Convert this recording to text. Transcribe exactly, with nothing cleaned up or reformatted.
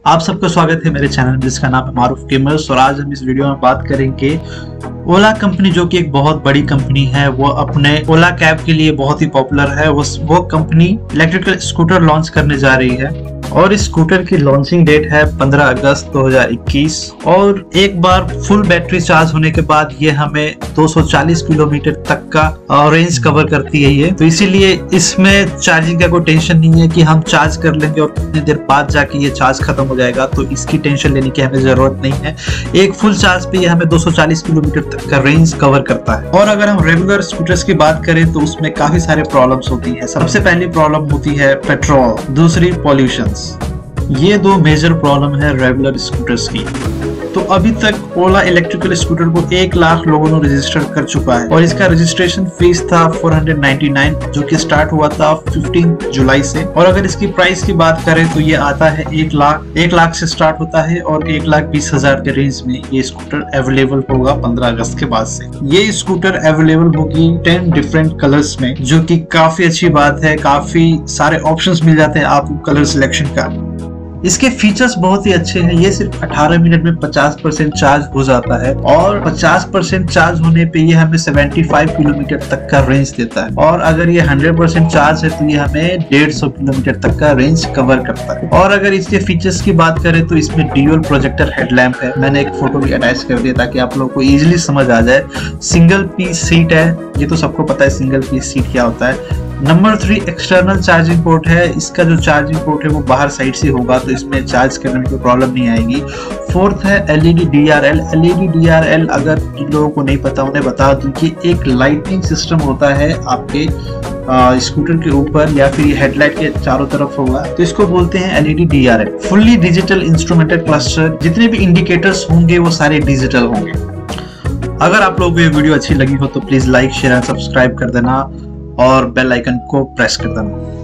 आप सबका स्वागत है मेरे चैनल जिसका नाम है मारूफ गेमर्स। और आज हम इस वीडियो में बात करेंगे ओला कंपनी, जो कि एक बहुत बड़ी कंपनी है। वो अपने ओला कैब के लिए बहुत ही पॉपुलर है। वो वो कंपनी इलेक्ट्रिकल स्कूटर लॉन्च करने जा रही है और इस स्कूटर की लॉन्चिंग डेट है पंद्रह अगस्त दो हज़ार इक्कीस। और एक बार फुल बैटरी चार्ज होने के बाद ये हमें दो सौ चालीस किलोमीटर तक का रेंज कवर करती है ये। तो इसीलिए इसमें चार्जिंग का कोई टेंशन नहीं है कि हम चार्ज कर लेंगे और कितनी देर बाद जाके ये चार्ज खत्म हो जाएगा, तो इसकी टेंशन लेने की हमें जरूरत नहीं है। एक फुल चार्ज पे ये हमें दो सौ चालीस किलोमीटर तक का रेंज कवर करता है। और अगर हम रेगुलर स्कूटर्स की बात करें तो उसमें काफी सारे प्रॉब्लम्स होती है। सबसे पहली प्रॉब्लम होती है पेट्रोल, दूसरी पॉल्यूशन। ये दो मेजर प्रॉब्लम है रेगुलर स्कूटर्स की। तो अभी तक ओला इलेक्ट्रिकल स्कूटर को एक लाख लोगों ने रजिस्टर कर चुका है और इसका रजिस्ट्रेशन फीस था चार सौ निन्यानवे, जो कि स्टार्ट हुआ था पंद्रह जुलाई से। और अगर इसकी प्राइस की बात करें तो ये आता है एक लाख एक लाख से स्टार्ट होता है और एक लाख बीस हजार के रेंज में ये स्कूटर अवेलेबल होगा पंद्रह अगस्त के बाद से। ये स्कूटर अवेलेबल होगी टेन डिफरेंट कलर्स में, जो कि काफी अच्छी बात है। काफी सारे ऑप्शंस मिल जाते हैं आपको कलर सिलेक्शन का। इसके फीचर्स बहुत ही अच्छे हैं। ये सिर्फ अठारह मिनट में पचास परसेंट चार्ज हो जाता है और पचास परसेंट चार्ज होने पे ये हमें पचहत्तर किलोमीटर तक का रेंज देता है। और अगर ये सौ परसेंट चार्ज है तो ये हमें डेढ़ सौ किलोमीटर तक का रेंज कवर करता है। और अगर इसके फीचर्स की बात करें तो इसमें ड्यूअल प्रोजेक्टर हेडलैम्प है। मैंने एक फोटो भी अटैच कर दिया ताकि आप लोगों को इजिली समझ आ जाए। सिंगल पीस सीट है, ये तो सबको पता है सिंगल पीस सीट क्या होता है। Number three external charging port है। इसका जो चार्जिंग पोर्ट है वो बाहर साइड से होगा, तो इसमें चार्ज करने में कोई प्रॉब्लम नहीं आएगी। फोर्थ है एलईडी डीआरएल। एलईडी डीआरएल अगर जिन लोगों को नहीं पता उन्हें बता दूं कि एक लाइटिंग सिस्टम होता है आपके स्कूटर के ऊपर या फिर हेडलाइट के चारों तरफ होगा, तो इसको बोलते हैं LED DRL. Fully digital instrumented cluster, जितने भी इंडिकेटर्स होंगे वो सारे डिजिटल होंगे। अगर आप लोगों को ये वीडियो अच्छी लगी हो तो please like share and subscribe कर देना और बेल आइकन को प्रेस कर देना।